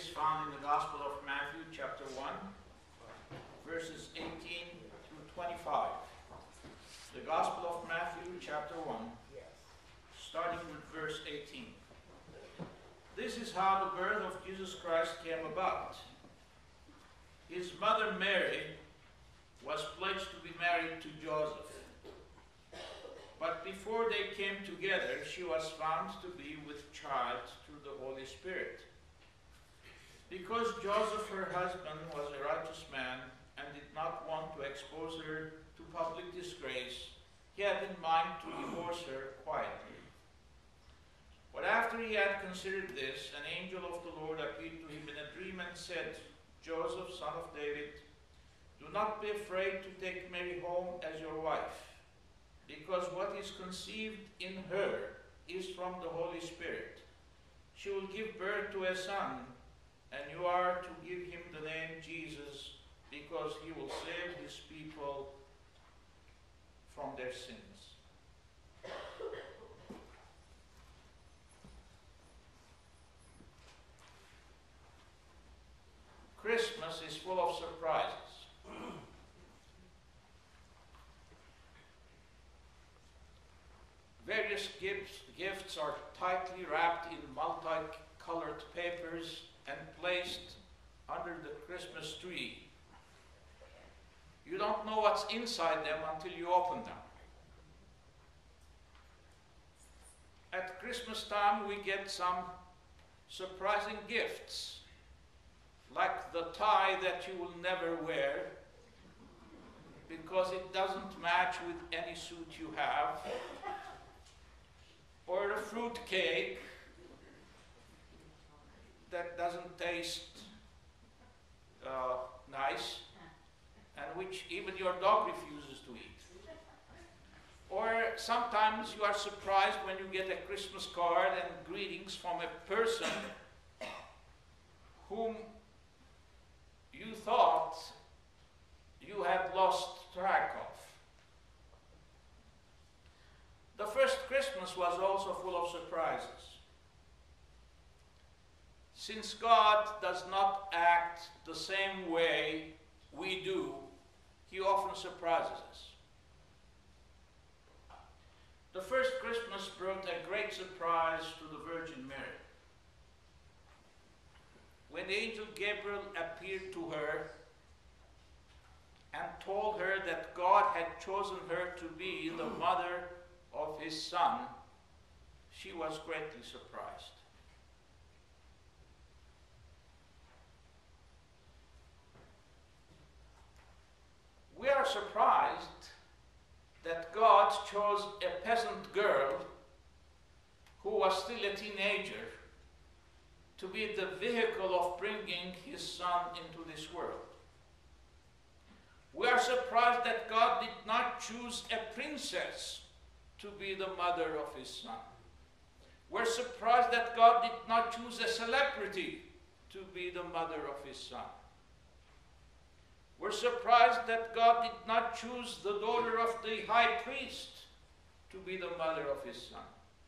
found in the Gospel of Matthew, chapter 1, verses 18 through 25. The Gospel of Matthew, chapter 1, starting with verse 18. This is how the birth of Jesus Christ came about. His mother Mary was pledged to be married to Joseph. But before they came together, she was found to be with child through the Holy Spirit. Because Joseph, her husband, was a righteous man and did not want to expose her to public disgrace, he had in mind to divorce her quietly. But after he had considered this, an angel of the Lord appeared to him in a dream and said, Joseph, son of David, do not be afraid to take Mary home as your wife, because what is conceived in her is from the Holy Spirit. She will give birth to a son, and you are to give him the name Jesus, because he will save his people from their sins. Christmas is full of surprises. Various gifts are tightly wrapped in multicolored papers and placed under the Christmas tree. You don't know what's inside them until you open them. At Christmas time, we get some surprising gifts, like the tie that you will never wear because it doesn't match with any suit you have, or a fruit cake that doesn't taste nice and which even your dog refuses to eat. Or sometimes you are surprised when you get a Christmas card and greetings from a person whom you thought you had lost track of. The first Christmas was also full of surprises. Since God does not act the same way we do, he often surprises us. The first Christmas brought a great surprise to the Virgin Mary. When the angel Gabriel appeared to her and told her that God had chosen her to be the mother of his son, she was greatly surprised. We are surprised that God chose a peasant girl who was still a teenager to be the vehicle of bringing his son into this world. We are surprised that God did not choose a princess to be the mother of his son. We're surprised that God did not choose a celebrity to be the mother of his son. We're surprised that God did not choose the daughter of the high priest to be the mother of his son.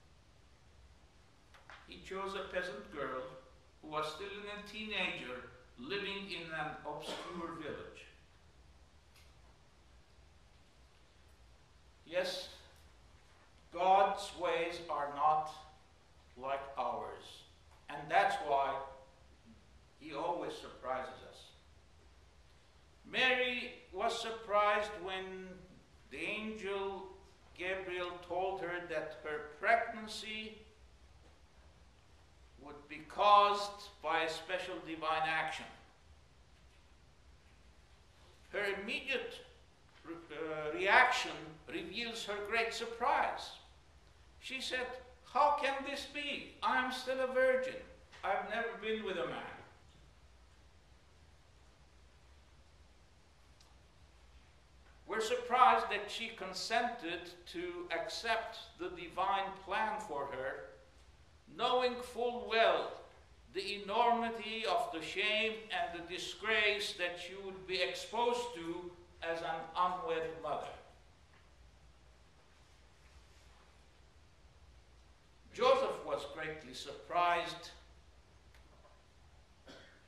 He chose a peasant girl who was still a teenager living in an obscure village. Yes, God's ways are not like ours, and that's why he always surprises us. Mary was surprised when the angel Gabriel told her that her pregnancy would be caused by a special divine action. Her immediate reaction reveals her great surprise. She said, "How can this be? I am still a virgin. I've never been with a man." We're surprised that she consented to accept the divine plan for her, knowing full well the enormity of the shame and the disgrace that she would be exposed to as an unwed mother. Joseph was greatly surprised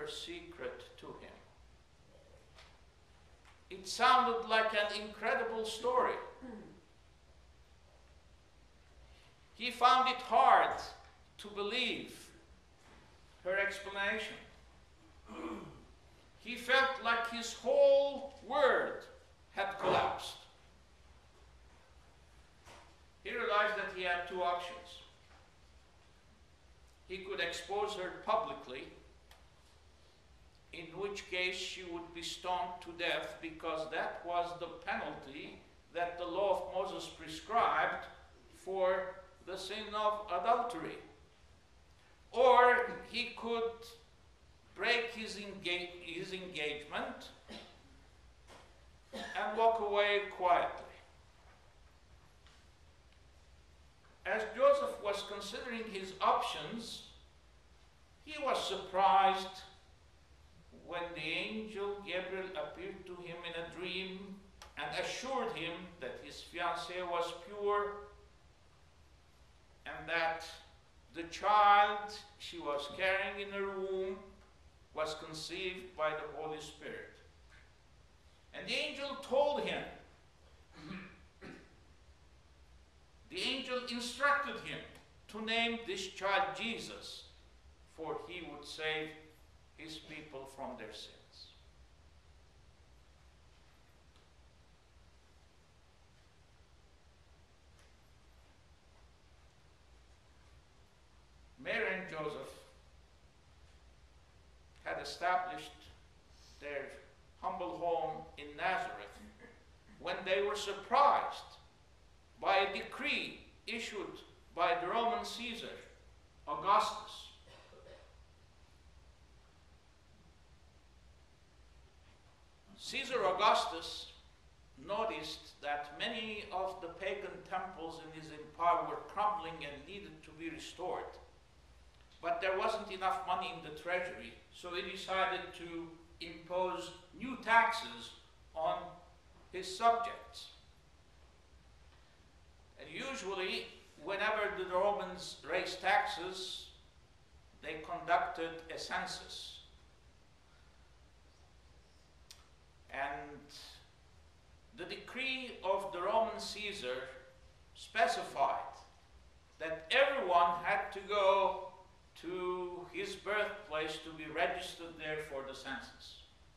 secret to him. It sounded like an incredible story. He found it hard to believe her explanation. He felt like his whole world had collapsed. He realized that he had two options. He could expose her publicly, in which case she would be stoned to death, because that was the penalty that the law of Moses prescribed for the sin of adultery. Or he could break his engagement and walk away quietly. As Joseph was considering his options, he was surprised when the angel Gabriel appeared to him in a dream and assured him that his fiancée was pure and that the child she was carrying in her womb was conceived by the Holy Spirit. And the angel told him, the angel instructed him to name this child Jesus, for he would save his people from their sins. Mary and Joseph had established their humble home in Nazareth when they were surprised by a decree issued by the Roman Caesar, Augustus. Caesar Augustus noticed that many of the pagan temples in his empire were crumbling and needed to be restored. But there wasn't enough money in the treasury, so he decided to impose new taxes on his subjects. And usually, whenever the Romans raised taxes, they conducted a census. And the decree of the Roman Caesar specified that everyone had to go to his birthplace to be registered there for the census.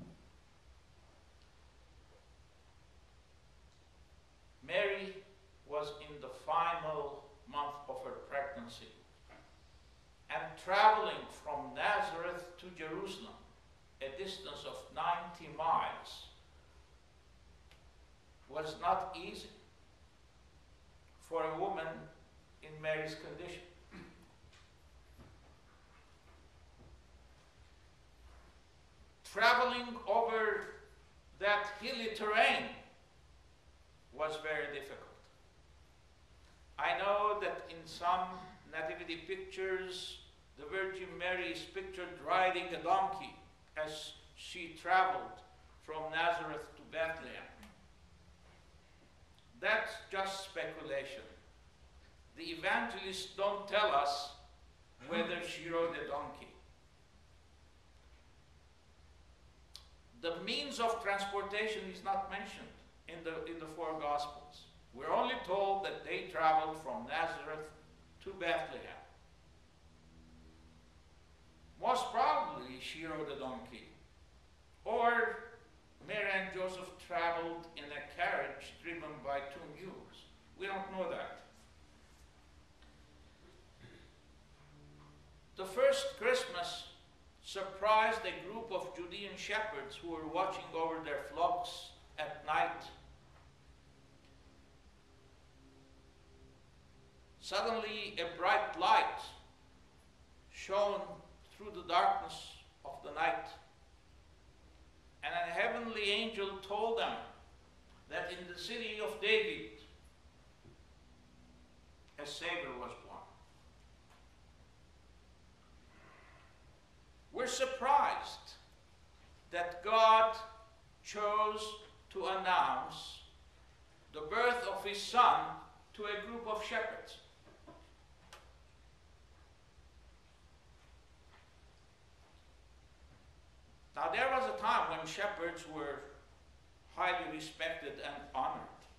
Mary was in the final month of her pregnancy, and traveling from Nazareth to Jerusalem, a distance of 90 miles, was not easy for a woman in Mary's condition. Traveling over that hilly terrain was very difficult. I know that in some nativity pictures, the Virgin Mary is pictured riding a donkey as she traveled from Nazareth to Bethlehem. That's just speculation. The evangelists don't tell us whether she rode a donkey. The means of transportation is not mentioned in the four Gospels. We're only told that they traveled from Nazareth to Bethlehem. Most probably she rode a donkey, or Mary and Joseph traveled in a carriage driven by two mules. We don't know that. The first Christmas surprised a group of Judean shepherds who were watching over their flocks at night. Suddenly, a bright light shone through the darkness of the night, and a heavenly angel told them that in the city of David, a Savior was born. We're surprised that God chose to announce the birth of his Son to a group of shepherds. Now there was a time when shepherds were highly respected and honored.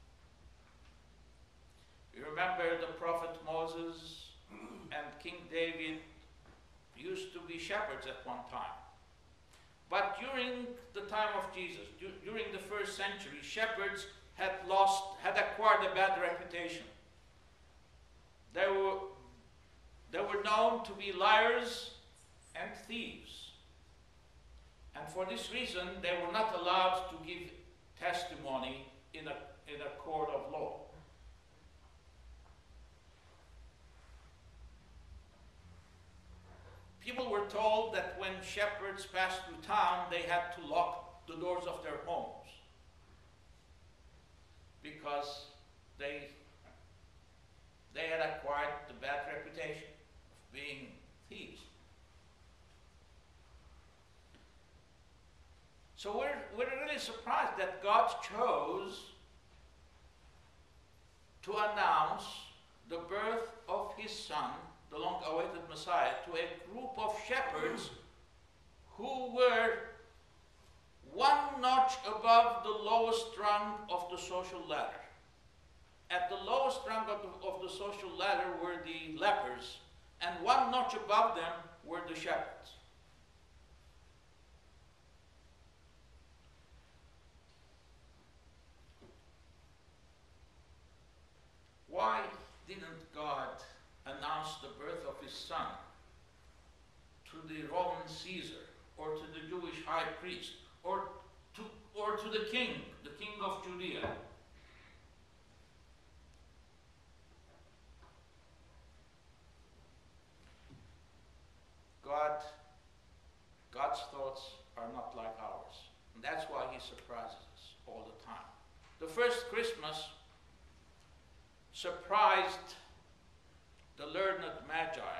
You remember the prophet Moses and King David used to be shepherds at one time. But during the time of Jesus, during the first century, shepherds had acquired a bad reputation. They were known to be liars and thieves. And for this reason, they were not allowed to give testimony in a court of law. People were told that when shepherds passed through town, they had to lock the doors of their homes because they had acquired the bad reputation of being thieves. So we're really surprised that God chose to announce the birth of his son, the long-awaited Messiah, to a group of shepherds who were one notch above the lowest rung of the social ladder. At the lowest rung of the social ladder were the lepers, and one notch above them were the shepherds. Why didn't God announce the birth of his son to the Roman Caesar, or to the Jewish high priest, or to the king of Judea? God's thoughts are not like ours. And that's why he surprises us all the time. The first Christmas surprised the learned Magi,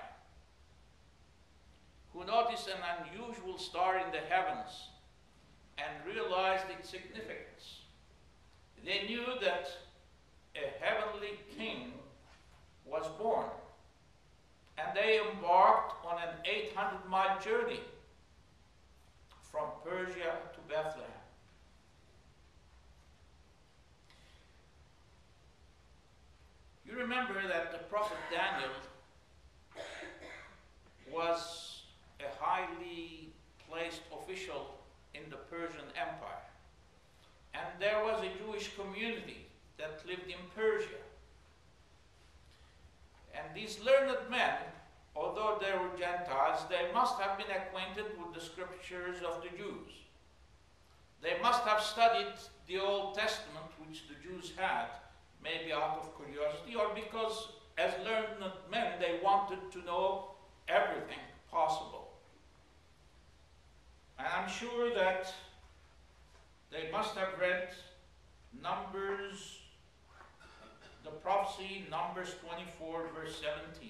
who noticed an unusual star in the heavens and realized its significance. They knew that a heavenly king was born, and they embarked on an 800-mile journey from Persia to Bethlehem. You remember that the prophet Daniel was a highly placed official in the Persian Empire. And there was a Jewish community that lived in Persia. And these learned men, although they were Gentiles, they must have been acquainted with the scriptures of the Jews. They must have studied the Old Testament, which the Jews had, maybe out of curiosity, or because as learned men they wanted to know everything possible. And I'm sure that they must have read Numbers, the prophecy, Numbers 24, verse 17.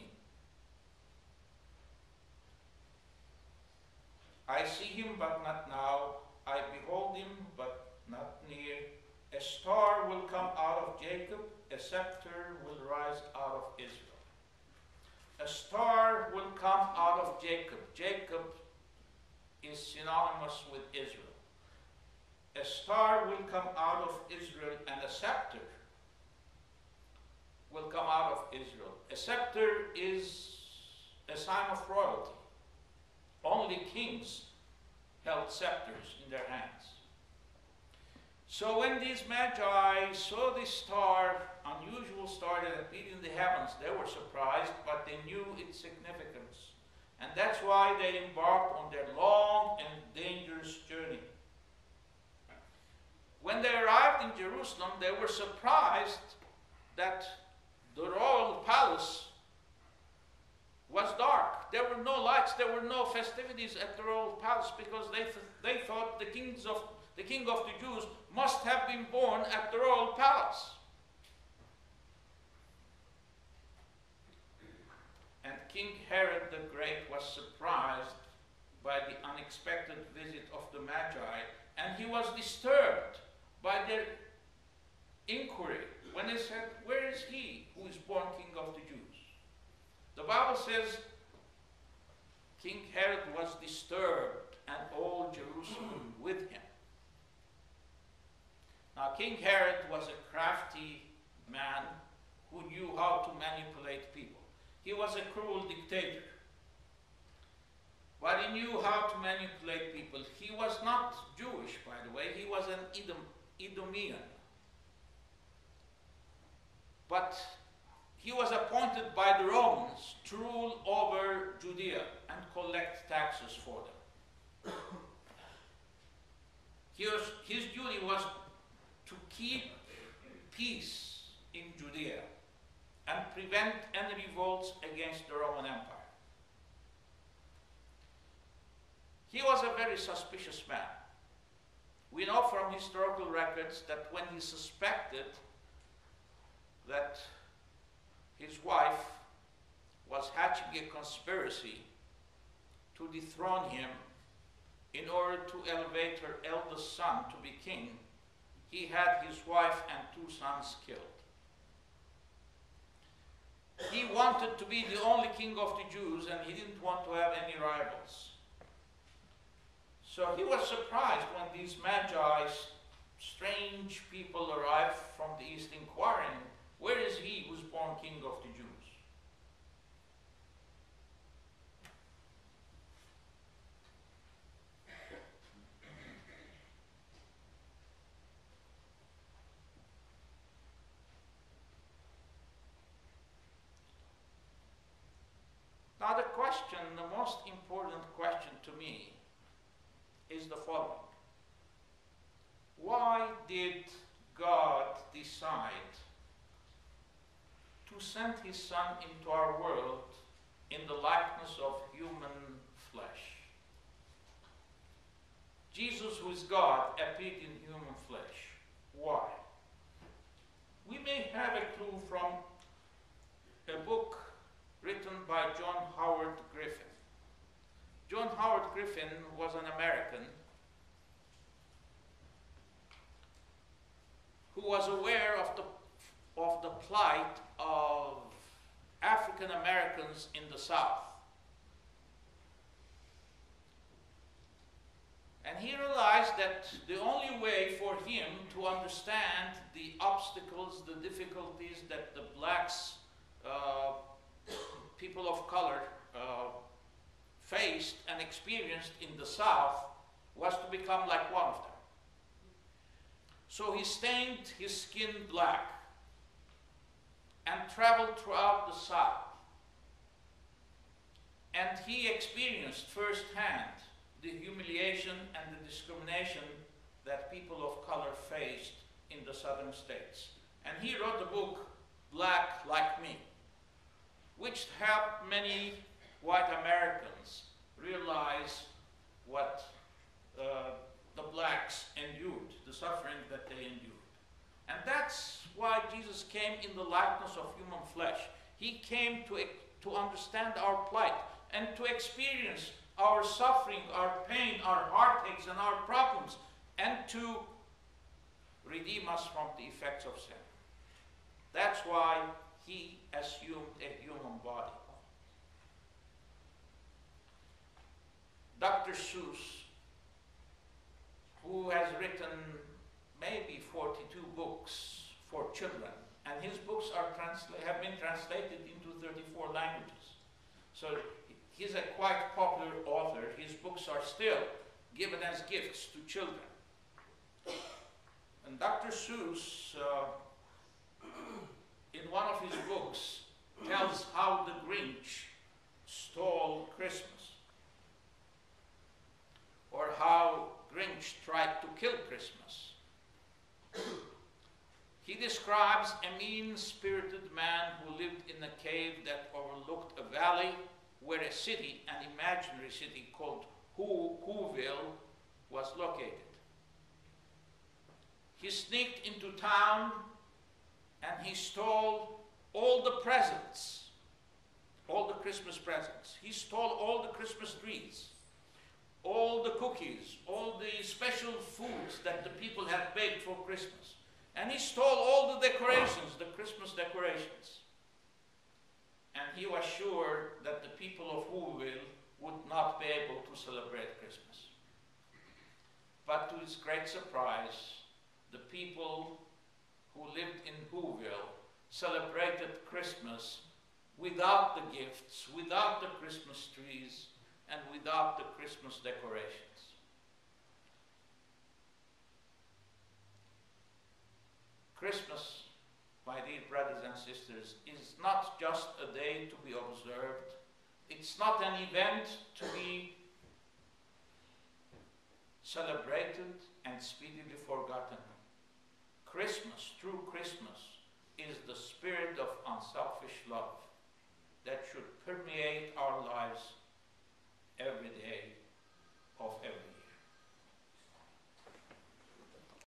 I see him, but not now. I behold him, but not near. A star will come out of Jacob, a scepter will rise out of Israel. A star will come out of Jacob. Jacob is synonymous with Israel. A star will come out of Israel, and a scepter will come out of Israel. A scepter is a sign of royalty. Only kings held scepters in their hands. So when these Magi saw this star, unusual star that appeared in the heavens, they were surprised, but they knew its significance. And that's why they embarked on their long and dangerous journey. When they arrived in Jerusalem, they were surprised that the royal palace was dark. There were no lights, there were no festivities at the royal palace, because they thought the king of the Jews must have been born at the royal palace. And King Herod the Great was surprised by the unexpected visit of the Magi, and he was disturbed by their inquiry when they said, "Where is he who is born King of the Jews?" The Bible says King Herod was disturbed, and all Jerusalem Jerusalem with him. Now, King Herod was a crafty man who knew how to manipulate people. He was a cruel dictator, but he knew how to manipulate people. He was not Jewish, by the way. He was an Edomian. But he was appointed by the Romans to rule over Judea and collect taxes for them. His duty was to keep peace in Judea and prevent any revolts against the Roman Empire. He was a very suspicious man. We know from historical records that when he suspected that his wife was hatching a conspiracy to dethrone him in order to elevate her eldest son to be king, he had his wife and 2 sons killed. He wanted to be the only king of the Jews, and he didn't want to have any rivals. So he was surprised when these magi, strange people, arrived from the east inquiring, where is he who's born king of the Jews? Now the question, the most important question to me, is the following. Why did God decide to send his Son into our world in the likeness of human flesh? Jesus, who is God, appeared in human flesh. Why? We may have a clue from a book written by John Howard Griffin. John Howard Griffin was an American who was aware of the plight of African Americans in the South. And he realized that the only way for him to understand the obstacles, the difficulties that the blacks, people of color, faced and experienced in the South was to become like one of them. So he stained his skin black and traveled throughout the South. And he experienced firsthand the humiliation and the discrimination that people of color faced in the southern states. And he wrote the book, Black Like Me, which helped many white Americans realize what the blacks endured, the suffering that they endured. And that's why Jesus came in the likeness of human flesh. He came to understand our plight and to experience our suffering, our pain, our heartaches, and our problems, and to redeem us from the effects of sin. That's why he assumed a human body. Dr. Seuss, who has written maybe 42 books for children, and his books have been translated into 34 languages. So he's a quite popular author. His books are still given as gifts to children. And Dr. Seuss, in one of his books, tells how the Grinch stole Christmas, or how Grinch tried to kill Christmas. He describes a mean-spirited man who lived in a cave that overlooked a valley where a city, an imaginary city called Whoville, was located. He sneaked into town and he stole all the presents, all the Christmas presents. He stole all the Christmas trees, all the cookies, all the special foods that the people had baked for Christmas. And he stole all the decorations, the Christmas decorations. And he was sure that the people of Whoville would not be able to celebrate Christmas. But to his great surprise, the people who lived in Whoville celebrated Christmas without the gifts, without the Christmas trees, and without the Christmas decorations. Christmas, my dear brothers and sisters, is not just a day to be observed. It's not an event to be celebrated and speedily forgotten. Christmas, true Christmas, is the spirit of unselfish love that should permeate our lives every day of every year.